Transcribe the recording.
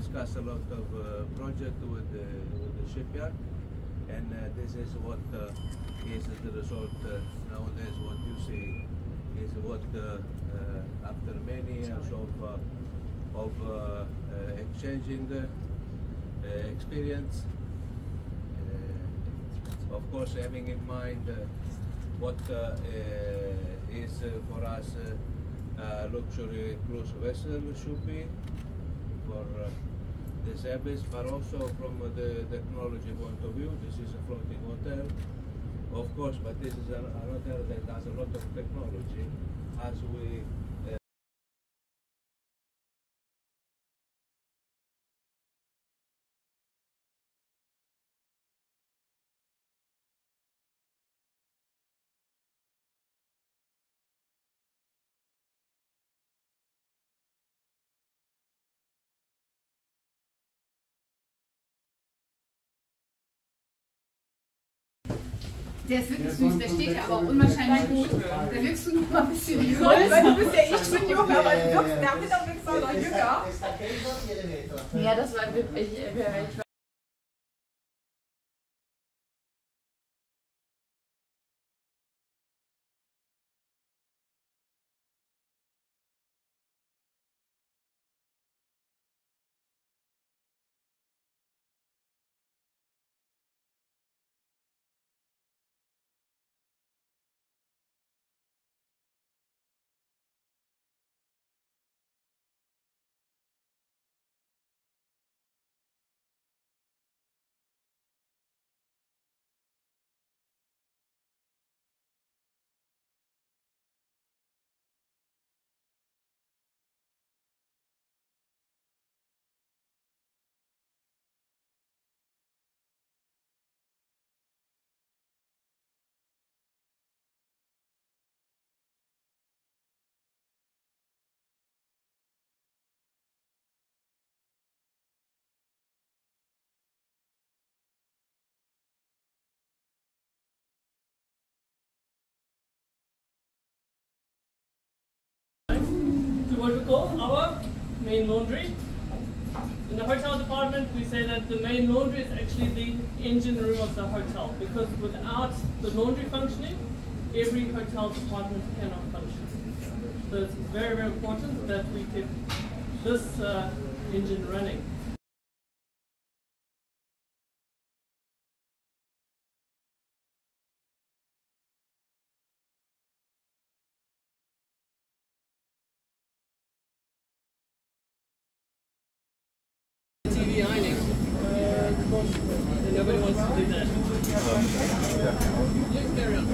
discussed a lot of project with the shipyard, and this is what is the result nowadays. What you see is what after many years of exchanging experience, of course having in mind what is for us luxury cruise vessel should be for the service, but also from the technology point of view. This is a floating hotel, of course, but this is an hotel that has a lot of technology as we Der ist wirklich süß, der steht ja aber unwahrscheinlich gut. Da wirkst du noch mal ein bisschen jünger, weil du bist ja echt schon jung, aber du wirkst damit auch wirklich auch noch jünger. Ja, das war wirklich... What we call our main laundry. In the hotel department, we say that the main laundry is actually the engine room of the hotel, because without the laundry functioning, every hotel department cannot function. So it's very, very important that we keep this engine running. TV ironing, nobody wants to do that. Carry on.